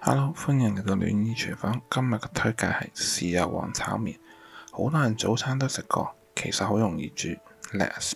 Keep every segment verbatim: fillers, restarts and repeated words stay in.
Hello，歡迎嚟到暖意廚房。今日嘅推介係豉油皇炒麵，好多人早餐都食過，其實好容易煮。Let us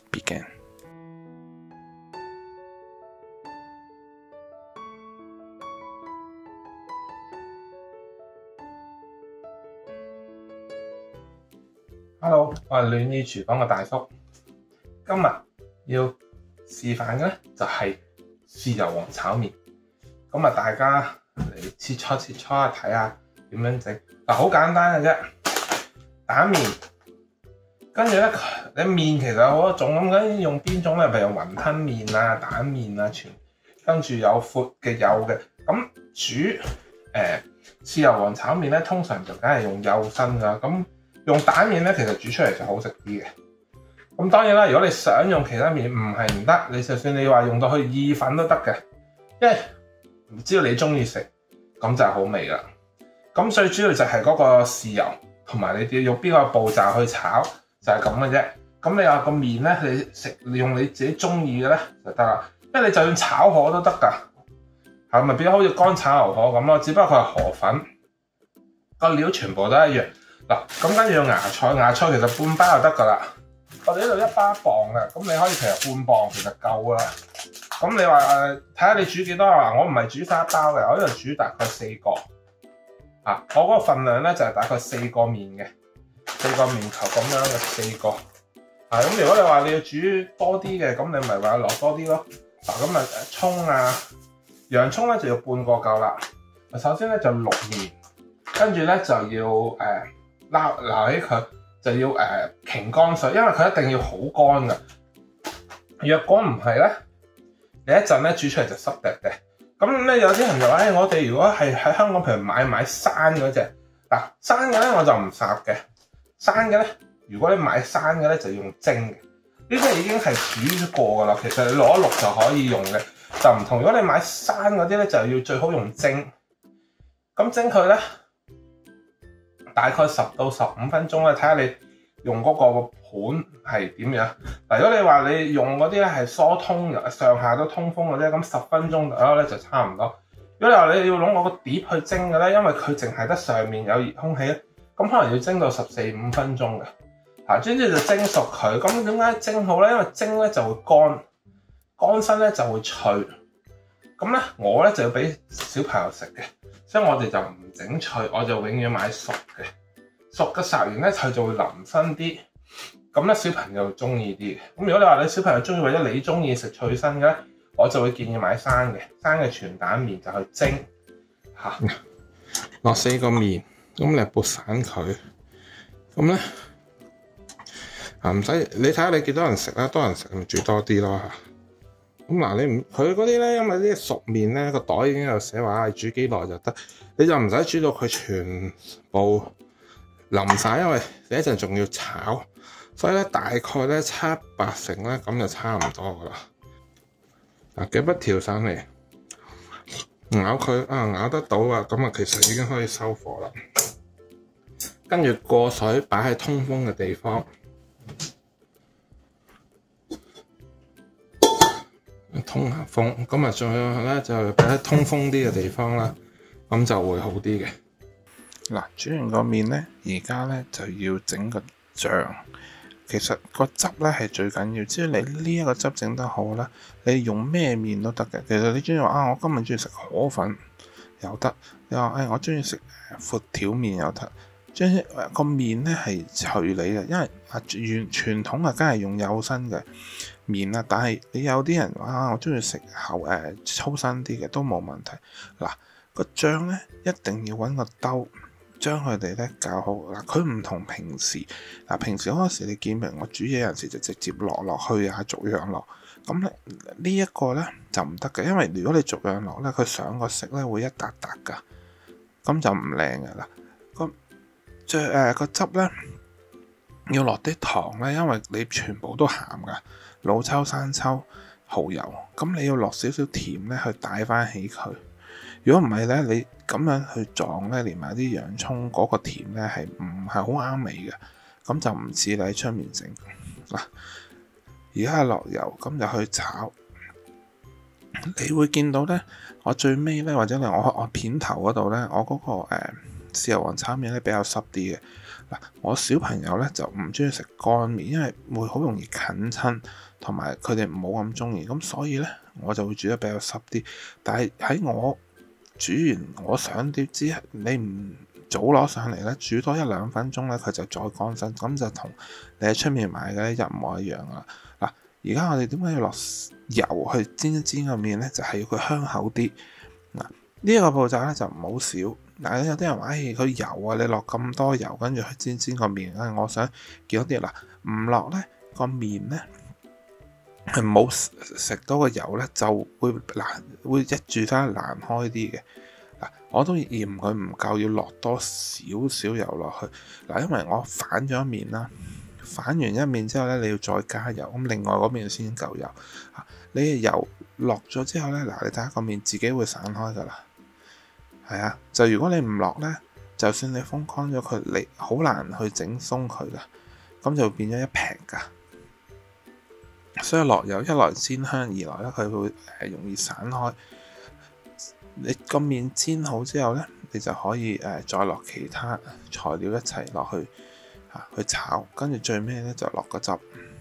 begin。Hello，我係暖意廚房嘅大叔。今日要示範嘅咧就係豉油皇炒麵。咁啊，大家嚟切磋切磋啊，睇下點樣整。嗱，好簡單嘅啫，打麵。跟住咧，你麵其實有好多種，咁究竟用邊種咧？譬如用雲吞麵啊、蛋麵啊，全跟住有闊嘅、幼嘅。咁煮誒豉油皇炒麵咧，通常就梗係用幼身㗎。咁用蛋麵咧，其實煮出嚟就好食啲嘅。咁當然啦，如果你想用其他麵，唔係唔得。你就算你話用到去意粉都得嘅，因為唔知道你中意食，咁就好味啦。咁最主要就係嗰個豉油，同埋你哋用邊個步驟去炒，就係咁嘅啫。咁你話個麵咧，你食你用你自己中意嘅咧就得啦。因為你就算炒河都得㗎，係咪變咗好似乾炒牛河咁咯？只不過佢係河粉，個料全部都一樣。嗱，咁跟住用芽菜，芽菜其實半包就得㗎啦。我哋呢度一包一磅嘅，咁你可以其實半磅其實夠啦。咁你話誒，睇下你煮幾多啊？我唔係煮晒一包嘅，我呢度煮大概四個。啊，我嗰個份量咧就係大概四個麵嘅，四個麵球咁樣嘅四個。啊，咁如果你話你要煮多啲嘅，咁你咪話落多啲咯。嗱，咁啊葱啊，洋葱咧就要半個夠啦。首先咧就渌麵，跟住咧就要誒撈撈起佢。就要誒擎乾水，因為佢一定要好乾㗎。若果唔係咧，你一陣咧煮出嚟就濕滴嘅。咁咧有啲人就話：誒、哎，我哋如果係喺香港，譬如買買生嗰隻，嗱生嘅咧我就唔烚嘅。生嘅咧，如果你買生嘅咧就要用蒸嘅。呢啲已經係煮過㗎啦，其實你攞一淥就可以用嘅，就唔同。如果你買生嗰啲咧，就要最好用蒸。咁蒸佢咧，大概十到十五分鐘咧，睇下你用嗰個盤係點樣。嗱，如果你話你用嗰啲咧係疏通上下都通風嘅啫，咁十分鐘左右咧就差唔多。如果你話你要攞我個碟去蒸嘅咧，因為佢淨係得上面有熱空氣咧，咁可能要蒸到十四五分鐘嘅。嚇，跟住就蒸熟佢。咁點解蒸好咧？因為蒸咧就會乾，乾身咧就會脆。咁咧我咧就要俾小朋友食嘅。所以我哋就唔整脆，我就永遠買熟嘅，熟嘅烚完咧佢就會腍身啲，咁咧小朋友中意啲嘅。咁如果你話你小朋友中意或者你中意食脆身嘅咧，我就會建議買生嘅，生嘅全蛋麵就去蒸嚇，落四個麵，咁你撥散佢，咁咧啊唔使你睇下你幾多人食啦，多人食咪煮多啲咯嚇。咁嗱，你唔佢嗰啲咧，因為啲熟麵咧個袋已經有寫話煮幾耐就得，你就唔使煮到佢全部腍晒，因為你一陣仲要炒，所以咧大概咧七八成咧咁就差唔多噶啦。嗱，幾筆調上嚟，咬佢啊咬得到啊，咁啊其實已經可以收火啦。跟住過水擺喺通風嘅地方。通下風，咁啊最好咧就擺喺通風啲嘅地方啦，咁就會好啲嘅。嗱，煮完個麵咧，而家咧就要整個醬。其實個汁咧係最緊要，只要你呢一個汁整得好啦，你用咩麵都得嘅。其實你中意話啊，我今日中意食河粉又得，你話誒、哎、我中意食闊條麵又得。將個麵咧係隨你嘅，因為啊傳傳統啊，梗係用幼身嘅麵啦。但係你有啲人啊，我中意食厚誒粗身啲嘅都冇問題。嗱，個醬咧一定要揾個兜將佢哋咧較好。嗱，佢唔同平時嗱，平時好多時你見明我煮嘢有陣時就直接落落去啊，逐樣落。咁咧呢一個咧就唔得嘅，因為如果你逐樣落咧，佢上個色咧會一笪笪噶，咁就唔靚嘅啦。咁最誒個汁咧要落啲糖咧，因為你全部都鹹噶，老抽、生抽、蠔油，咁你要落少少甜咧去帶翻起佢。如果唔係咧，你咁樣去撞咧，連埋啲洋葱嗰個甜咧係唔係好啱味嘅，咁就唔似你喺出面整嗱。而家係落油，咁就去炒， 你會見到咧，我最尾咧，或者係我我片頭嗰度咧，我嗰、嗰個誒豉油皇炒麵咧比較濕啲嘅。嗱，我小朋友咧就唔中意食乾麵，因為會好容易近親，同埋佢哋唔好咁中意，咁所以咧我就會煮得比較濕啲。但係喺我煮完，我想點知你唔早攞上嚟咧，煮多一兩分鐘咧，佢就再乾身，咁就同你喺出面買嘅一模一樣啦。嗱，而家我哋點解要落油去煎一煎個麵咧？就係要佢香口啲。嗱，呢一個步驟咧就唔好少。嗱，有啲人話，唉、哎，佢油啊，你落咁多油，跟住去煎煎個麵啊，我想見到啲嗱，唔落咧個麵咧係冇食到個油咧，就會難會一煮得難開啲嘅。嗱，我都嫌佢唔夠，要落多少少油落去。嗱，因為我反咗面啦，反完一面之後咧，你要再加油，咁另外嗰邊先夠油。嚇，你嘅油落咗之後咧，嗱，你睇下個面自己會散開噶啦。係啊，就如果你唔落咧，就算你風乾咗佢，你好難去整鬆佢噶，咁就變咗一平噶。所以落油一來煎香，二來咧佢會誒容易散開。你個麵煎好之後咧，你就可以誒、呃、再落其他材料一齊落去嚇、啊、去炒，跟住最尾咧就落個汁。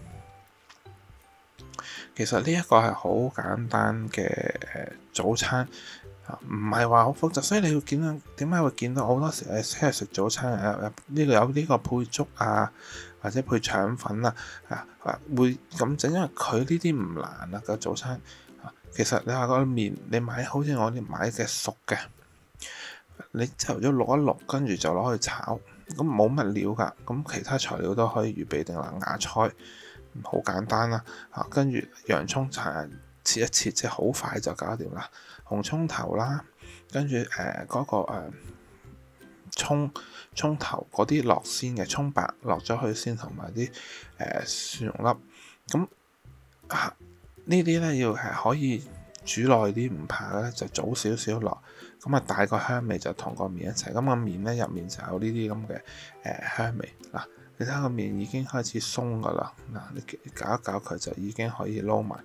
其實呢一個係好簡單嘅誒、呃、早餐。唔係話好複雜，所以你會見到點解會見到好多時誒，即係食早餐誒呢個有呢個配粥啊，或者配腸粉啊，啊會咁整，因為佢呢啲唔難啊個早餐。其實你話個麵，你買好似我哋買嘅熟嘅，你朝頭早淥一淥，跟住就攞去炒，咁冇乜料㗎，咁其他材料都可以預備定啦，芽菜好簡單啦，嚇跟住洋葱殘切一切，即係好快就搞掂啦。紅葱頭啦，跟住誒嗰個誒葱葱頭嗰啲落先嘅，葱白落咗去先，同埋啲誒蒜蓉粒。咁啊呢啲咧要係可以煮耐啲，唔怕嘅咧就早少少落，咁啊帶個香味就同個麵一齊。咁個麵咧入面就有呢啲咁嘅誒香味。嗱，你睇下個麵已經開始鬆噶啦，嗱你搞一搞佢就已經可以撈埋。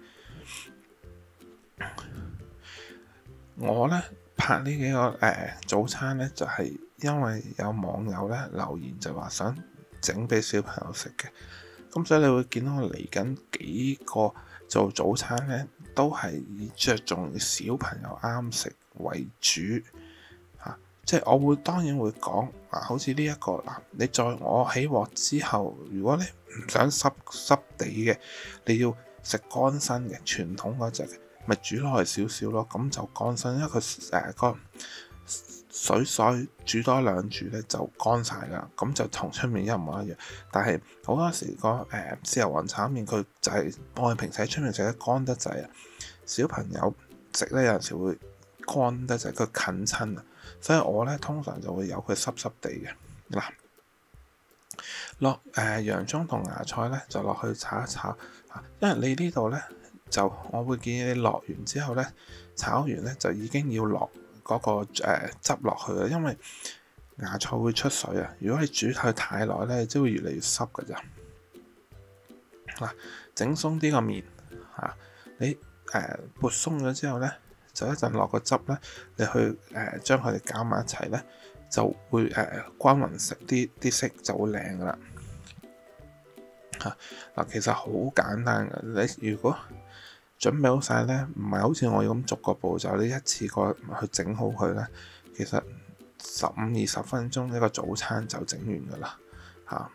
我咧拍呢幾個誒、呃、早餐咧，就係、是、因為有網友咧留言就話想整俾小朋友食嘅，咁所以你會見到我嚟緊幾個做早餐咧，都係以着重小朋友啱食為主嚇、啊，即係我會當然會講啊，好似呢一個嗱，你在我起鑊之後，如果你唔想濕濕地嘅，你要食乾身嘅傳統嗰隻嘅。咪煮耐少少咯，咁就乾身，因為佢誒個水水煮多兩煮咧就乾晒噶，咁就同出面一模一樣。但係好多時個誒豉油皇炒麵佢就係我哋平時喺出面食得乾得滯啊，小朋友食咧有陣時會乾得滯，佢近親啊，所以我咧通常就會有佢濕濕地嘅嗱，落誒洋葱同芽菜咧就落去炒一炒，因為你呢度咧。就我會建議你落完之後咧，炒完咧就已經要落嗰、那個、呃、汁落去啦，因為芽菜會出水啊。如果你煮佢太耐咧，即會越嚟越濕㗎咋。嗱，整鬆啲個麵嚇，你誒撥鬆咗之後咧，就一陣落個汁咧，你去誒、呃、將佢哋攪埋一齊咧，就會誒、呃、均勻色啲啲色就會靚噶啦。嚇嗱，其實好簡單嘅，你如果準備好晒咧，唔係好似我咁逐個步驟，你一次過去整好佢咧，其實十五二十分鐘一個早餐就整完噶啦嚇。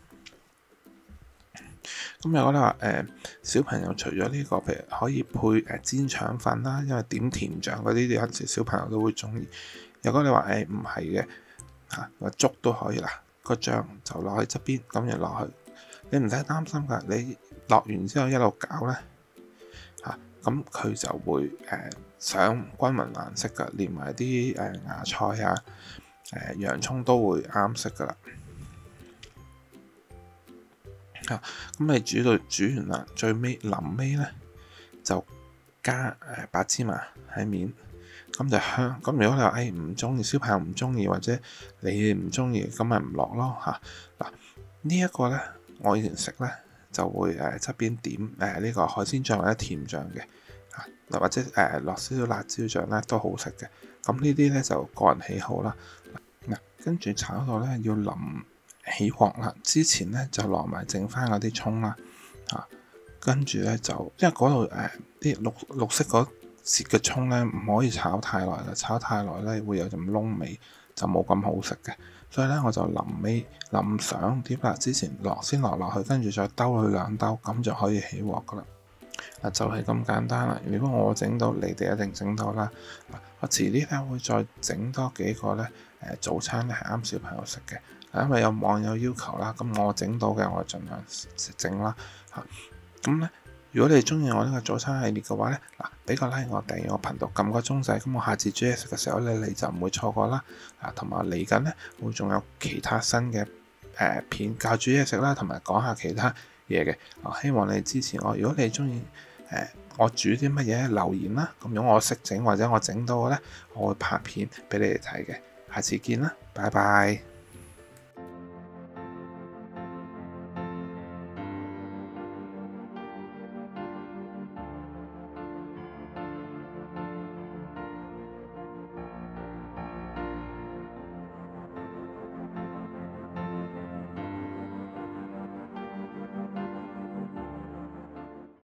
咁如果你話誒、呃、小朋友除咗呢、這個，譬如可以配誒、呃、煎腸粉啦，因為點甜醬嗰啲有陣時小朋友都會中意。如果你話誒唔係嘅嚇，個、呃、粥都可以啦，個醬就落喺側邊，咁就落去，你唔使擔心㗎。你落完之後一路攪咧。嚇，咁佢就會誒、呃、上均勻顏色㗎，連埋啲誒芽菜啊、誒、呃、洋葱都會啱色㗎啦。嚇、啊，咁你煮到煮完啦，最尾臨尾咧就加誒、呃、白芝麻喺面，咁就香。咁如果你話誒唔中意，小朋友唔中意，或者你唔中意，咁咪唔落咯嚇。嗱、啊，這個、呢一個咧，我以前食咧。就會誒側邊點誒呢個海鮮醬或者甜醬嘅， 嚇，或者誒落少少辣椒醬咧都好食嘅。咁呢啲咧就個人喜好啦。嗱，跟住炒到咧要淋起鑊啦，之前咧就落埋剩翻嗰啲葱啦，嚇，跟住咧就因為嗰度誒啲綠綠色嗰節嘅葱咧唔可以炒太耐啦，炒太耐咧會有陣燶味，就冇咁好食嘅。所以咧我就臨尾臨上碟啦，之前落先落落去，跟住再兜佢兩兜，咁就可以起鑊噶啦。嗱，就係咁簡單啦。如果我整到，你哋一定整到啦。我遲啲咧會再整多幾個咧誒早餐咧係啱小朋友食嘅。因為有網友要求啦，咁我整到嘅我盡量整啦嚇。咁咧，如果你哋中意我呢個早餐系列嘅話咧，嗱，俾個 like 我，訂閱我頻道，撳個鐘仔，咁我下次煮嘢食嘅時候咧，你就唔會錯過啦。啊，同埋嚟緊咧會仲有其他新嘅誒片教煮嘢食啦，同埋講下其他嘢嘅。啊，希望你支持我。如果你中意誒我煮啲乜嘢留言啦，咁如果我識整或者我整到嘅咧，我會拍片俾你哋睇嘅。下次見啦，拜拜。